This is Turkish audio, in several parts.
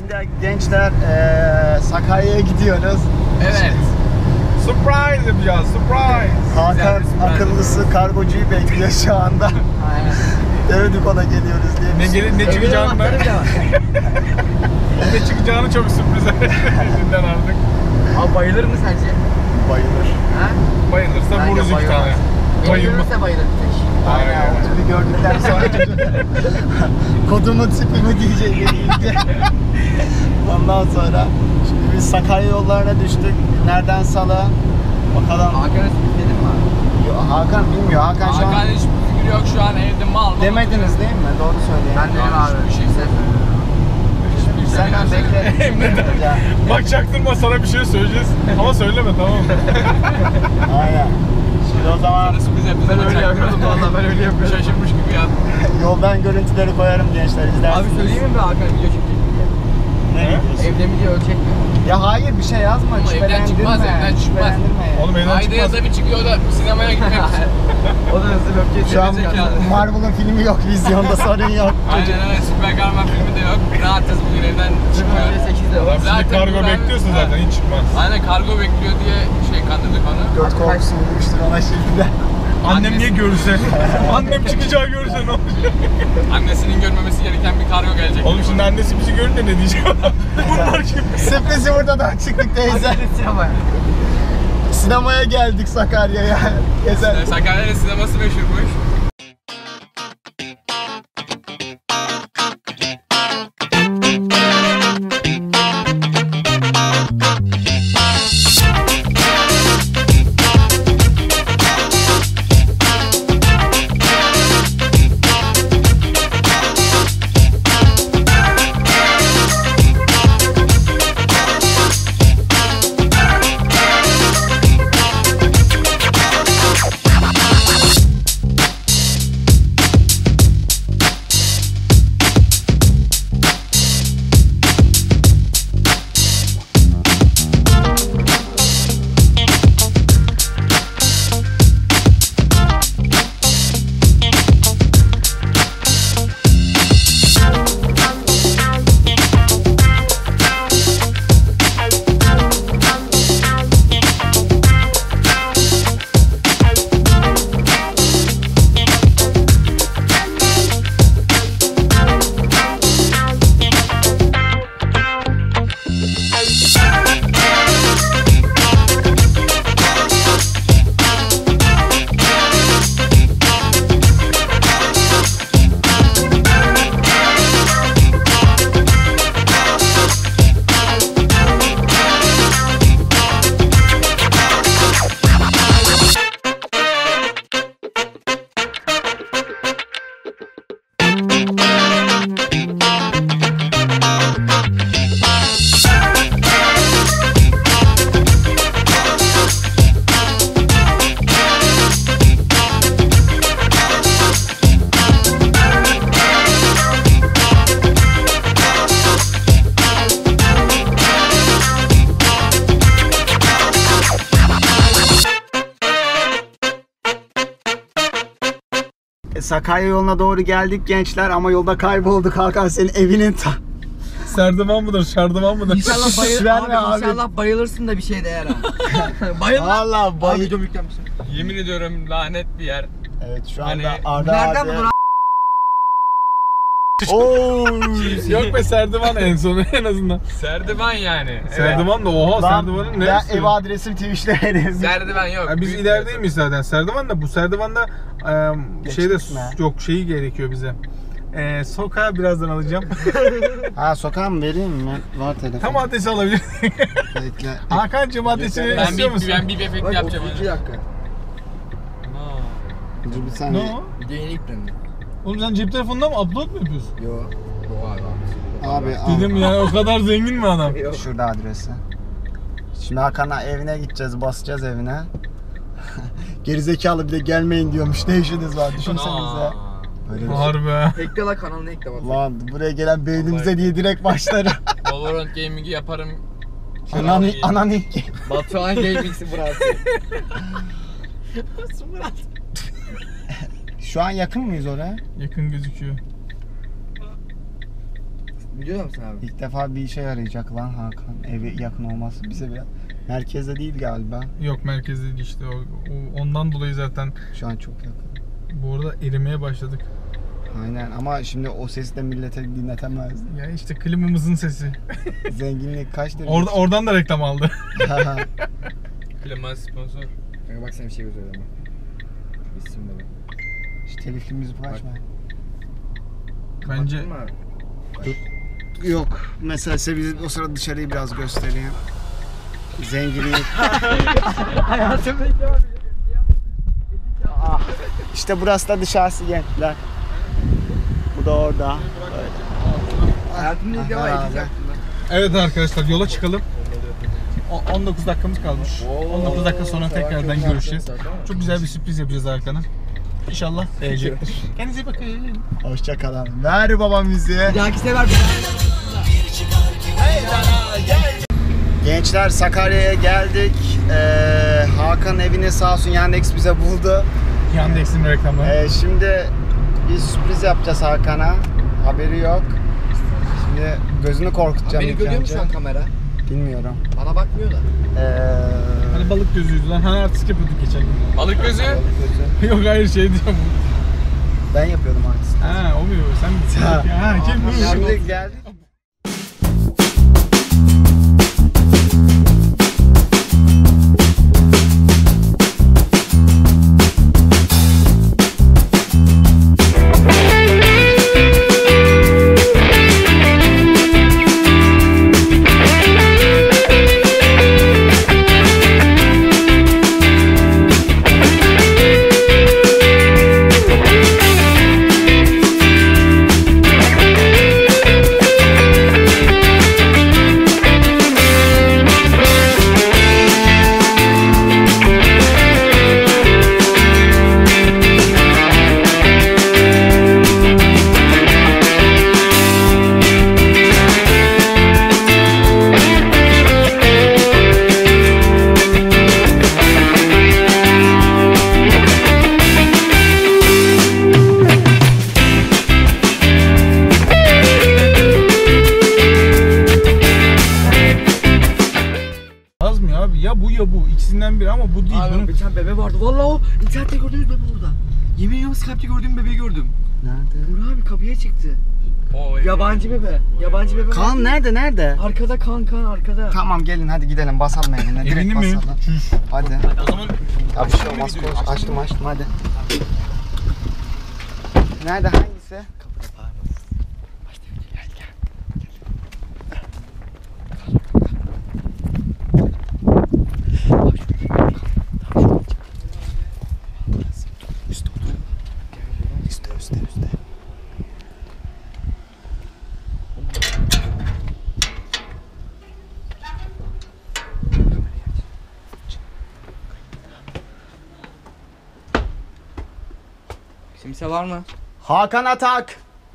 Şimdi gençler Sakarya'ya gidiyoruz. Evet. Surprise yapacağız, surprise. Hakan akıllısı kargocuyu bekliyor şu anda. Aynen. Demedik ona geliyoruz diye. Ne çıkacağını ne çıkacağını çok sürpriz elinden aldık. Abi bayılır mı sence? Bayılır. Ha? Bayılırsa Bence vururuz iki tane. Bayılırsa bayılır bir tek. Aynen. O tipi gördükten sonra kodumun tipi mi diyecek gelince. Ondan sonra şimdi biz Sakarya yollarına düştük. Nereden Salı? Bakalım. Hakan'a sürpriz dedin mi abi? Yo, Hakan bilmiyor. Hakan şu an Hakan hiç fikri yok şu an evde mal. demediniz değil mi? Doğru söyleyin. Ben dedim abi. hiçbir şey Senden bekle. Ya, Bak çaktırma, sana bir şey söyleyeceğiz. Ama söyleme, tamam mı? aynen. Şimdi o zaman Sana sürpriz yaptım. Ben öyle yapıyordum valla, ben öyle yapıyordum. Şaşırmış gibi ya. yoldan görüntüleri koyarım gençler izlersiniz. Abi söyleyeyim mi be Hakan video çekecek diye? Ne videosu? Evde video ölçek mi? Ya hayır bir şey yazma. Oğlum, evden şüphelendirme, çıkmaz, evden çıkmaz. şüphelendirme. Oğlum evden Ayda çıkmaz. yazda bir çıkıyor da sinemaya gitmek için. O da hızlı öpeceğiz. Şu an Marvel'ın filmi yok vizyonda, sorun yok. Aynen öyle, süper kahraman filmi de yok. Rahatız bugün, evden çıkıyor. 8'de var. Abi şimdi Zaten kargo buradan- bekliyorsun zaten, hiç çıkmaz. Aynen, kargo bekliyor diye kandırdık onu. Göt korkusu vurmuştur ona şimdi. Annem niye görürse? Annem çıkacağı görürse ne olacak? Annesinin görmemesi gereken bir kargo gelecek. Oğlum şimdi annesi bizi görünce ne diyecek? Bunlar kim? Sürprizi buradan çıktık teyze. Sinemaya. Sinemaya geldik Sakarya'ya. Gezer. Sakarya'nın sineması meşhurmuş. Sakarya yoluna doğru geldik gençler ama yolda kaybolduk. Hakan senin evinin Serdivan mıdır, şardıvan mıdır? İnşallah Verme abi. İnşallah bayılırsın da bir şey değer ha. Bayılma. Valla Abi videom yüklenmişsin. Yemin ediyorum lanet bir yer. Evet şu anda Hani Arda Nereden abi. buldun Ooo. Yok be, serdivan en sonu en azından. Serdivan yani. Serdivan da oha, serdivanın Ben neresi? ev adresim Twitch'te Serdivan yok. Ya biz Büyük ilerideymiş zaten. Serdivan da, bu Serdivan'da şeyde Geçtik mi? yok, şeyi gerekiyor bize. Sokağa birazdan alacağım. Ha sokağa mı vereyim mi? Var telefon. Tam adresi alabilir. Bekle. Hakan'cığım adresini Ben istiyor musun? bir efekt Bak yapacağım. 32 dakika. Dur bir Ne saniye. o? Yeni yüklendi. Oğlum sen cep telefonundan mı upload mu yapıyorsun? Yo. Yo abi. Abi Dedim ya, o kadar zengin mi adam? Şurada adresi. Şimdi Hakan'a evine gideceğiz, basacağız evine. Gerizekalı bir de gelmeyin diyormuş. Ne işiniz var düşünsenize. Öyle bir şey. Harbi. Ekle la kanalını ekle bak. Lan buraya gelen beynimize diye direkt başları. Valorant Gaming'i yaparım. Ananı. Batuhan Gaming'si burası. Şu an yakın mıyız oraya? Yakın gözüküyor. Videoda mısın abi? İlk defa bir işe yarayacak lan Hakan. Evi yakın olması bize biraz. Merkezde değil galiba. Yok merkezde değil işte ondan dolayı zaten Şu an çok yakın. bu arada erimeye başladık. Aynen ama şimdi o sesi de millete dinletemez. Ya işte klimamızın sesi. Zenginlik kaç derece? Oradan da reklam aldı. Klima sponsor. Kanka bak sana bir şey göstereceğim bak. Bitsin baba. Şu telifli müzik açma. Bence Baktın mı abi? Yok. Mesela size o sırada dışarıyı biraz göstereyim. Zenginlik. Hayatımdaki abi. İşte burası da dışarısı gençler. Bu da orada. Hayatımda ilk defa Aha, edit yaptım lan. evet arkadaşlar yola çıkalım. 19 dakikamız kalmış. 19 dakika sonra tekrardan görüşeceğiz. Çok güzel bir sürpriz yapacağız Hakan'a. İnşallah beğenecektir. Kendinize iyi bakın. Hoşçakalın. Ver baba müziği. Bir dahaki sefer Gençler Sakarya'ya geldik. Hakan evini sağ olsun Yandex bize buldu. Yandex'in reklamı. Şimdi bir sürpriz yapacağız Hakan'a. Haberi yok. Şimdi gözünü korkutacağım beni ilk görüyor mu önce. şu an kamera? Bilmiyorum. Bana bakmıyor da. Hani balık gözüydü lan. Hani artist yapıyorduk geçen gün. Balık gözü. Yok hayır şey diyorum. Ben yapıyordum artist. Ha o mu? Sen misin? Ha kim bu? Şimdi geldik. Ya bu ikisinden biri ama bu değil. Abi Bunun... bir tane bebe vardı. Vallahi o internette gördüğümüz bebe orada. Yemin ediyorum Skype'te gördüğüm bebeği gördüm. Nerede? Burak abi kapıya çıktı. Oy. Yabancı bebe. Yabancı bebe. Kaan nerede? Arkada kan arkada. Tamam gelin hadi gidelim basalım evine. Direkt Evini mi? basalım. Çüş. Hadi. O zaman Ya bir şey olmaz konuş. Açtım hadi. Nerede hangisi? Üstte. Kimse var mı? Hakan Atak.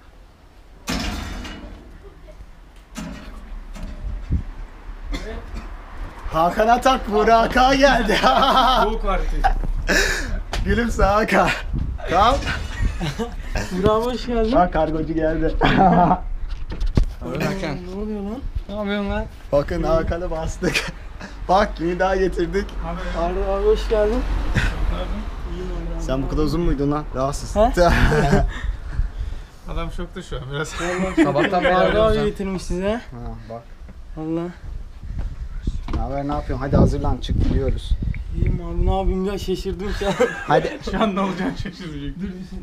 Hakan Atak Burak'a geldi. Soğuk artık. Gülümse Hakan. Tamam. Burak hoş geldin. Bak kargocu geldi. Hakan. Ne oluyor lan? Ne yapıyorsun lan? Bakın Hakan'ı bastık. Bak kimi daha getirdik. Arda abi hoş geldin. Sen bu kadar uzun muydun lan? Rahatsız. Adam şokta şu an biraz. Sabahtan beri Arda abi arıyoruz. getirmiş size. Ha, bak. Allah. Ne haber ne yapıyorsun? Hadi hazırlan çık gidiyoruz. İyiyim abi ne yapayım ya şaşırdım şu an. Hadi. Şu an ne olacağını şaşıracak.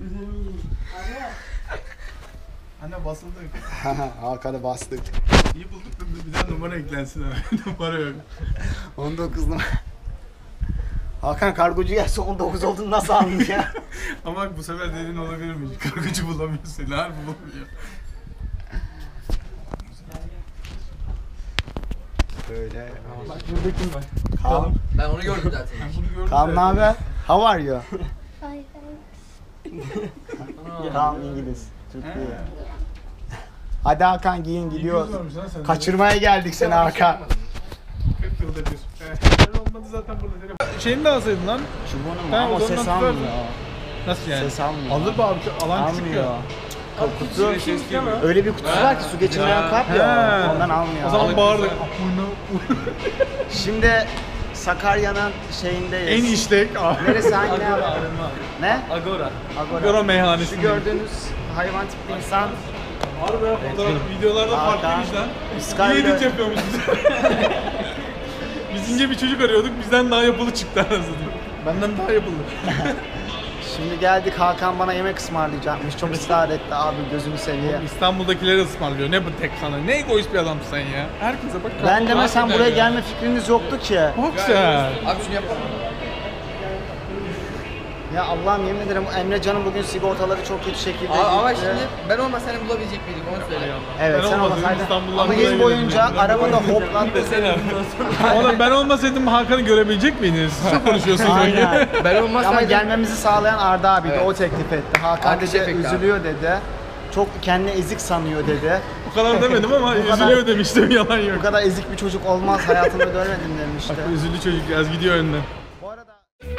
Anne basıldık. Hakan'ı bastık. İyi bulduk da bir daha numara eklensin abi. Numara yok. 19 numara. Hakan kargocu gelse 19 olduğunu nasıl anlıyor ya? Ama bak bu sefer dediğin olabilir mi? Kargocu bulamıyor seni. Harbi bulamıyor. Böyle. Bak burada kim var? Kaan. Ben onu gördüm zaten. Ben bunu gördüm. Kaan ne haber? How are you? Fine. Kaan İngiliz. Türk değil. Hadi Hakan giyin gidiyoruz. Kaçırmaya geldik seni Hakan. 40 yılda bir. Olmadı zaten burada. Şeyini de alsaydın lan. Çubuğunu mu? Tamam, Ama o zaman ses tutardım. almıyor. Nasıl yani? Ses almıyor. Alır bu abi. Alan küçük ya. Almıyor. kutu. Öyle bir kutusu var ki su geçirmeyen kap ya. Ondan almıyor. O zaman bağırdık. Şimdi Sakarya'nın şeyindeyiz. En işlek. Neresi hangi ne? Agora. Agora meyhanesi. Şu gördüğünüz hayvan tipli insan. Harbi ya fotoğraf videolarda farklıymış lan. İyi edit yapıyormuş bize. Biz ince bir çocuk arıyorduk, bizden daha yapılı çıktı anasını. Benden daha yapılı. Şimdi geldik, Hakan bana yemek ısmarlayacakmış. Çok ısrar etti abi, gözünü seveyim. İstanbul'dakileri ısmarlıyor. Ne bu tek sana? Ne egoist bir adamsın sen ya. Herkese bak. Ben demesem buraya gelme fikriniz yoktu ki. Bak sen. Abi şunu yapalım. Ya Allah'ım yemin ederim Emre Can'ın bugün sigortaları çok kötü şekilde Ama gitti. şimdi ben olmasaydım bulabilecek miydik onu söyle. Evet Ben sen olmasaydım olmasaydın. İstanbul'dan Ama buraya yıl boyunca gelirdim. arabada hoplattı. Oğlum ben olmasaydım Hakan'ı görebilecek miydiniz? Siz çok konuşuyorsunuz. Aynen. Ben olmasaydım. Ama gelmemizi sağlayan Arda abiydi. Evet. O teklif etti. Hakan Alkış dedi efekti abi. üzülüyor dedi. Çok kendini ezik sanıyor dedi. Bu kadar demedim ama üzülüyor demiştim, yalan yok. Bu kadar ezik bir çocuk olmaz, hayatımda görmedim demişti. Bak üzüldü çocuk, az gidiyor önden. Bu arada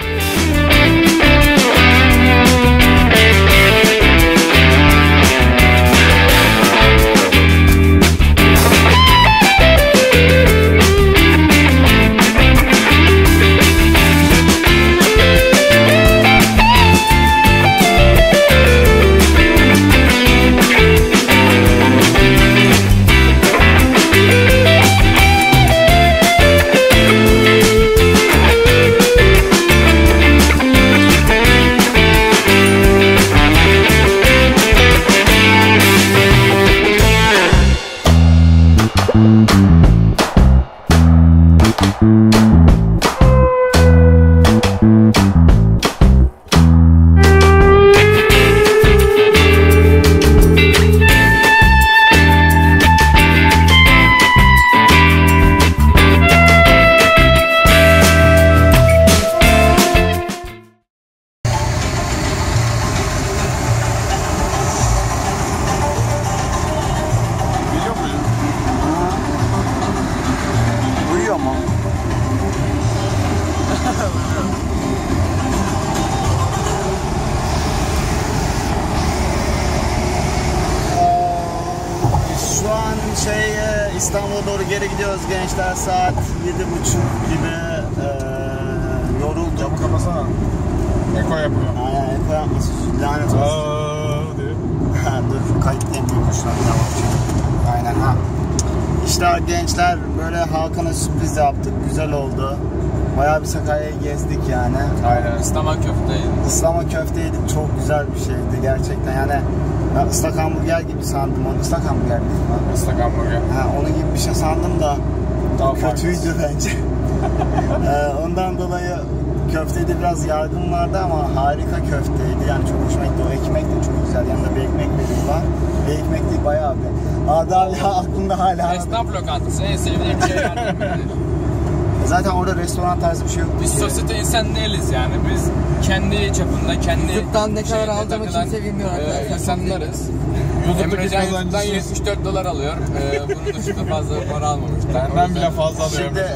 uyuyor mu? Şu an İstanbul'a doğru geri gidiyoruz gençler, saat 7:30 gibi. Yorulduk. Camı kapasana. Eko yapıyor. Aynen, eko yapmasın, lanet olsun. Diye. Dur, kayıttayım bir kuşlar. Aynen ha. İşte gençler, böyle Hakan'a sürpriz yaptık, güzel oldu. Bayağı bir Sakarya'yı gezdik yani. Aynen. İstanbul köfteydi. Islama köfte yedik, çok güzel bir şeydi gerçekten yani. Ben ıslak hamburger gibi sandım onu. Islak hamburger değil mi? Islak hamburger. Ha, onun gibi bir şey sandım da Daha kötüydü bence. Ondan dolayı köftede biraz yargım vardı ama harika köfteydi. Yani çok hoşuma gitti. O ekmek de çok güzel. Yanında bir ekmek veriyorlar. Bir ekmek değil, bayağı bir. Arda abi aklımda hala. Esnaf lokantası en sevdiğim şey yani. Zaten orada restoran tarzı bir şey yok. Biz sosyete insan değiliz yani. Biz kendi çapında, kendi YouTube'dan ne kadar şeyinde aldığımı takılan, kimse bilmiyor arkadaşlar. insanlarız. YouTube'daki Emrecan YouTube'dan kazancısız. $74 alıyor. Bunun dışında fazla para almamıştır. Benden bile fazla alıyorum. Şimdi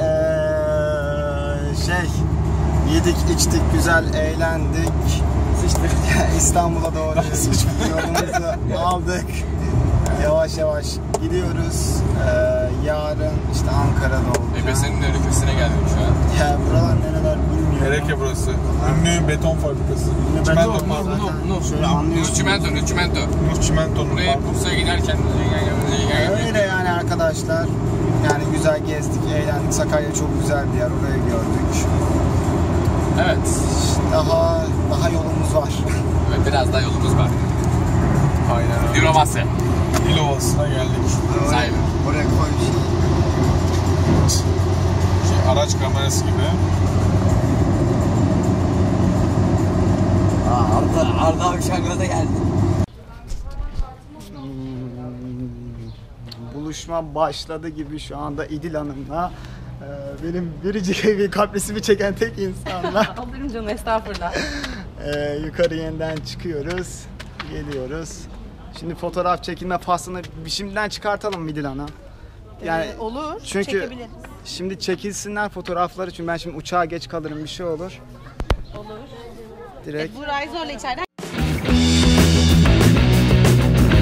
yedik, içtik, güzel eğlendik. İstanbul'a doğru yolumuzu aldık. Yavaş yavaş gidiyoruz. Yarın işte Ankara'da olacağız. Ebesenin ülkesine geldik şu an. Ya buralar nereler bilmiyorum. Gerek burası. Ünlü beton fabrikası. Ünlü Çimento beton pardon. zaten. Şöyle anlıyorsun. Çimento. Nur Çimento'nun Buraya Bursa'ya giderken Öyle yani arkadaşlar. Yani güzel gezdik, eğlendik. Sakarya çok güzel bir yer. Orayı gördük. Evet. Daha yolumuz var. Ve biraz daha yolumuz var. Aynen öyle. Dilovası. Dilovası'na geldik. Sahibi. Oraya koy bir şey. Araç kamerası gibi. Arda abi Şangıra'da geldi. Buluşma başladı gibi şu anda İdil Hanım'la. Benim biricik evi kaprisimi çeken tek insanla. Alırım canım, estağfurullah. Yukarı yeniden çıkıyoruz. Geliyoruz. Şimdi fotoğraf çekilme faslını şimdiden çıkartalım İdil Hanım. Yani Olur, çünkü çekebiliriz. şimdi çekilsinler fotoğrafları, çünkü ben şimdi uçağa geç kalırım, bir şey olur. Olur. Direkt. Burayı zorla içeriden.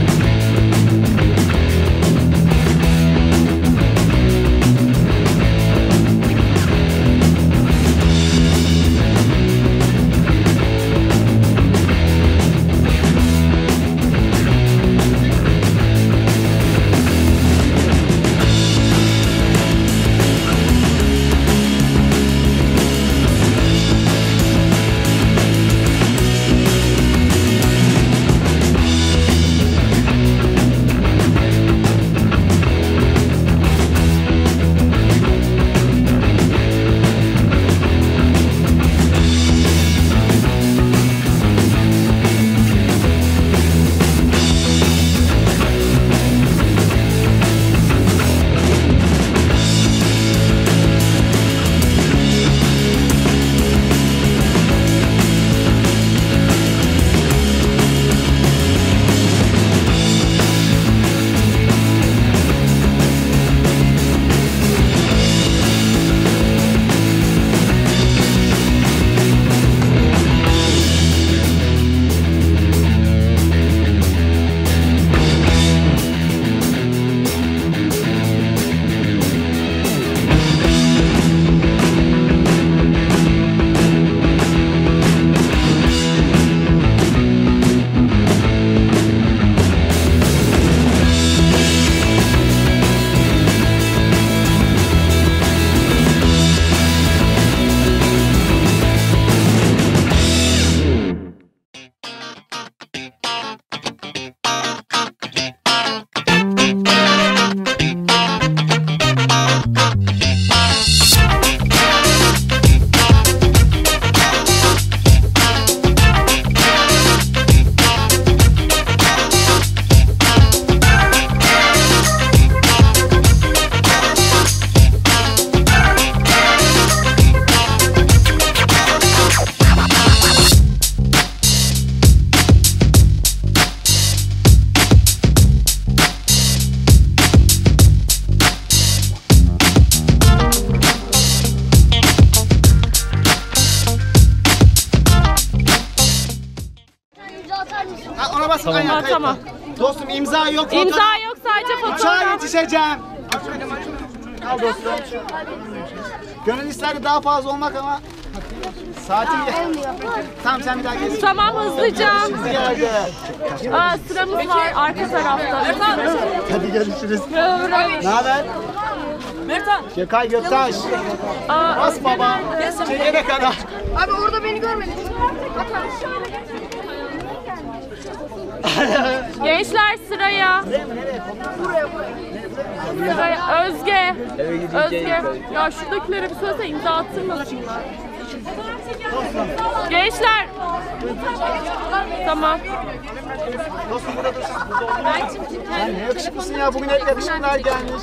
Tamam. Tamam. Dostum imza yok. İmza yok, sadece Uçağa fotoğraf. yetişeceğim. Al dostum. Gönül isterdi daha fazla olmak ama saatim Tamam sen bir daha gel. Tamam, hızlıca. Geldi. Sıramız var arka tarafta. Hadi görüşürüz. Ne haber? Mertan. Gökay Göktaş. Bas baba. Çekene kadar. Abi orada beni görmedin. Gençler sıraya. Sıraya. Özge. Ya şuradakilere bir söylesene, imza attırmasınlar. Gençler. Tamam. Dostum burada dursun. Sen ne yakışıklısın ya. Bugün hep yakışıklılar gelmiş.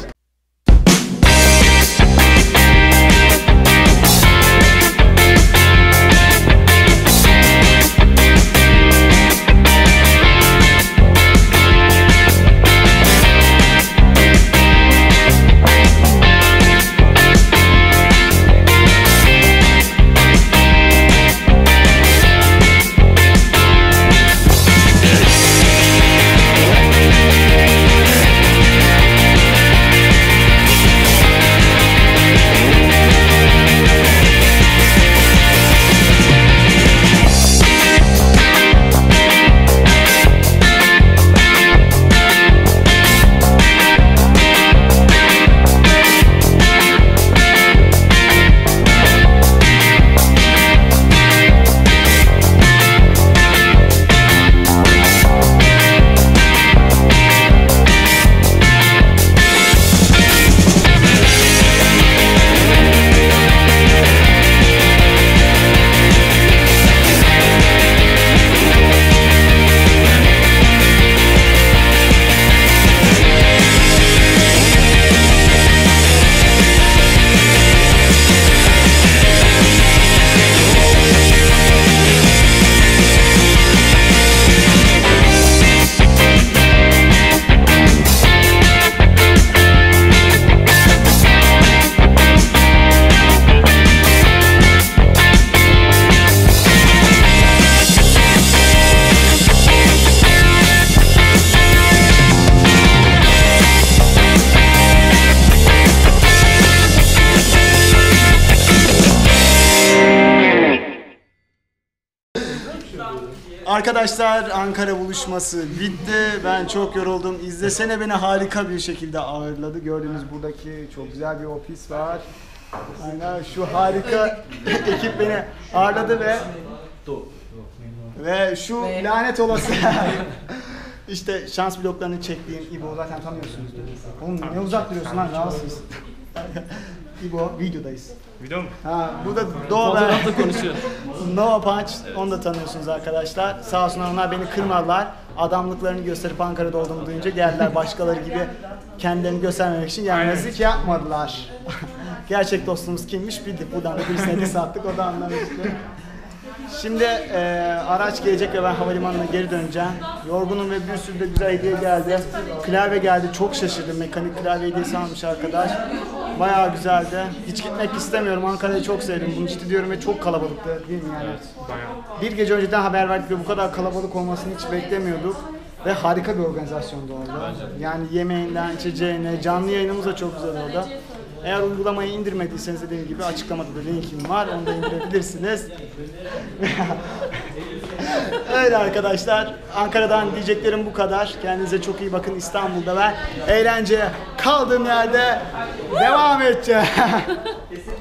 Arkadaşlar Ankara buluşması bitti. Ben çok yoruldum. İzlesene beni harika bir şekilde ağırladı. Gördüğünüz buradaki çok güzel bir ofis var. Aynen şu harika ekip beni ağırladı ve şu lanet olası işte şans bloklarını çektiğim İbo zaten tanıyorsunuz. Oğlum ne uzak duruyorsun lan, rahatsız. İbo videodayız. Video mu? Ha, bu da Doğu ve konuşuyor. Nova Punch, onu da tanıyorsunuz arkadaşlar. Sağ olsunlar, onlar beni kırmadılar. Adamlıklarını gösterip Ankara'da olduğumu duyunca geldiler. Başkaları gibi kendilerini göstermemek için gelmezlik yapmadılar. Gerçek dostumuz kimmiş bildik. Buradan da birisine diss attık, o da anlamıştı. Şimdi araç gelecek ve ben havalimanına geri döneceğim. Yorgunum ve bir sürü de güzel hediye geldi. Klavye geldi, çok şaşırdım. Mekanik klavye hediyesi almış arkadaş. Bayağı güzeldi. Hiç gitmek istemiyorum. Ankara'yı çok sevdim. Bunu ciddi diyorum ve çok kalabalıktı. Değil mi yani? Bir gece önceden haber verdik ve bu kadar kalabalık olmasını hiç beklemiyorduk. Ve harika bir organizasyondu orada. Yani yemeğinden, içeceğine, canlı yayınımız da çok güzel oldu. Eğer uygulamayı indirmediyseniz dediğim gibi açıklamada da linkim var. Onu da indirebilirsiniz. Öyle arkadaşlar. Ankara'dan diyeceklerim bu kadar. Kendinize çok iyi bakın. İstanbul'da ben eğlenceye kaldığım yerde devam edeceğim.